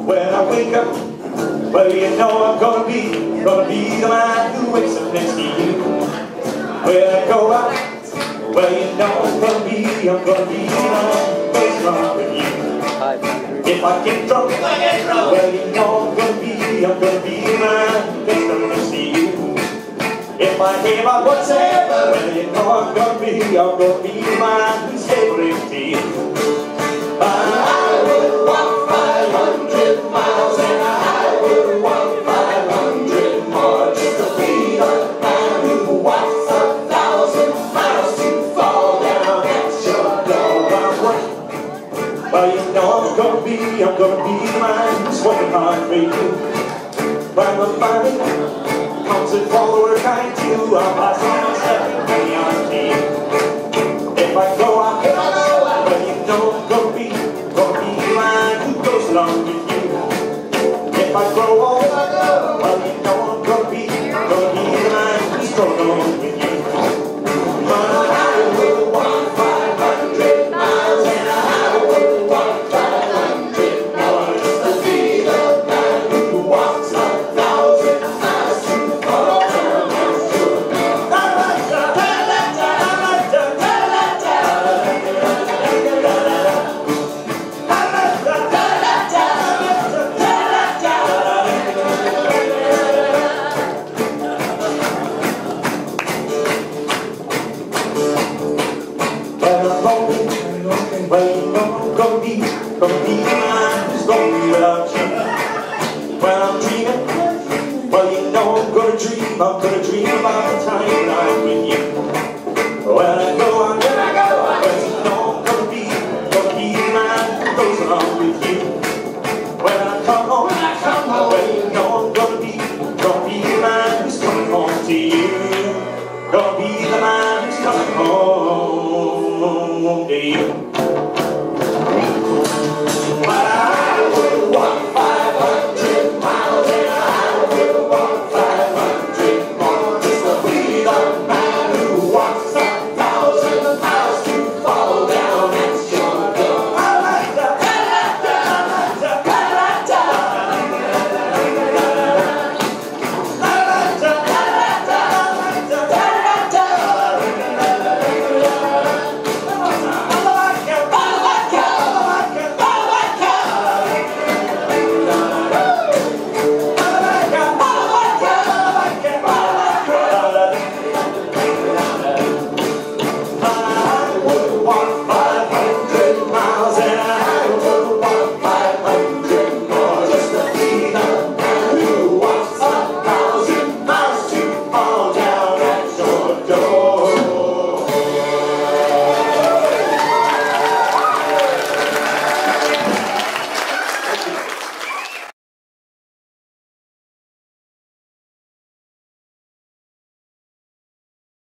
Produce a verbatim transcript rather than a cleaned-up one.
when I wake up, well, you know I'm gonna be, gonna be the man who wakes up next to you. When I go out, well, you know I'm gonna be, I'm gonna be the man who's wrong with you. If I get drunk, if I get drunk, well, you know I'm gonna be, I'm gonna be the man who wakes up next to you. If I hear my whatever, well, you know I'm gonna be, I'm gonna be the man who's favorite to you. I would walk five hundred miles and I would walk five hundred more just to be the man who walks a thousand miles to fall down at your door. Well, you know I'm gonna be, I'm gonna be the man who's working hard for you. When the money comes and follower kind to, I'll pass on seven penny on you. If I go out, if I go out, well, you know I'm gonna be, gonna be the man who goes along with you. If I grow old, if I go, well, you know I'm gonna be, gonna be the man who's going along with you. But I will walk five hundred miles and I will walk five hundred more just to be the man who walks a thousand miles to fall down at your door. Well, you know I'm gonna be, gonna be the man who's gonna be without you. When I'm dreaming, well, you know I'm gonna dream, I'm gonna dream about the time when I'm with you. When I go on, when I go on, well, you know I'm gonna be, gonna be the man who goes along with you. When I come home, when I come home, well, you know I'm gonna be, gonna be the man who's coming home to you. Gonna be the man who's coming home to you.